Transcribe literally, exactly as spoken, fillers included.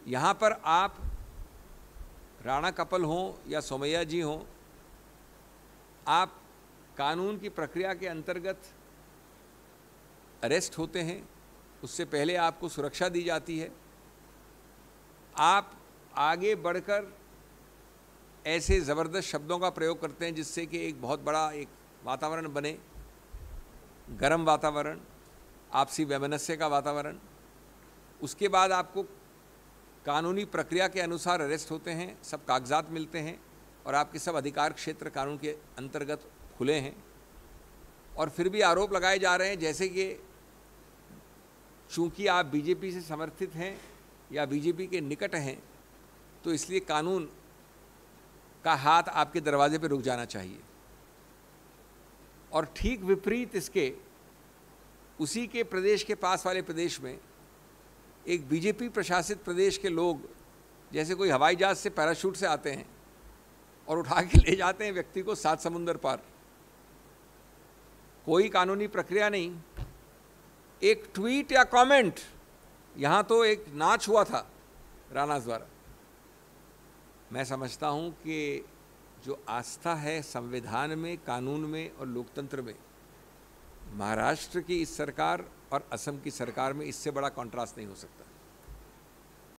यहाँ पर आप राणा कपल हों या सोमैया जी हों, आप कानून की प्रक्रिया के अंतर्गत अरेस्ट होते हैं, उससे पहले आपको सुरक्षा दी जाती है। आप आगे बढ़कर ऐसे ज़बरदस्त शब्दों का प्रयोग करते हैं जिससे कि एक बहुत बड़ा एक वातावरण बने, गर्म वातावरण, आपसी वैमनस्य का वातावरण। उसके बाद आपको कानूनी प्रक्रिया के अनुसार अरेस्ट होते हैं, सब कागजात मिलते हैं और आपके सब अधिकार क्षेत्र कानून के अंतर्गत खुले हैं। और फिर भी आरोप लगाए जा रहे हैं जैसे कि चूंकि आप बीजेपी से समर्थित हैं या बीजेपी के निकट हैं तो इसलिए कानून का हाथ आपके दरवाजे पर रुक जाना चाहिए। और ठीक विपरीत इसके उसी के प्रदेश के पास वाले प्रदेश में एक बीजेपी प्रशासित प्रदेश के लोग जैसे कोई हवाई जहाज से पैराशूट से आते हैं और उठा के ले जाते हैं व्यक्ति को सात समुंदर पार। कोई कानूनी प्रक्रिया नहीं, एक ट्वीट या कमेंट, यहाँ तो एक नाच हुआ था राणा द्वारा। मैं समझता हूँ कि जो आस्था है संविधान में, कानून में और लोकतंत्र में, महाराष्ट्र की इस सरकार और असम की सरकार में इससे बड़ा कॉन्ट्रास्ट नहीं हो सकता।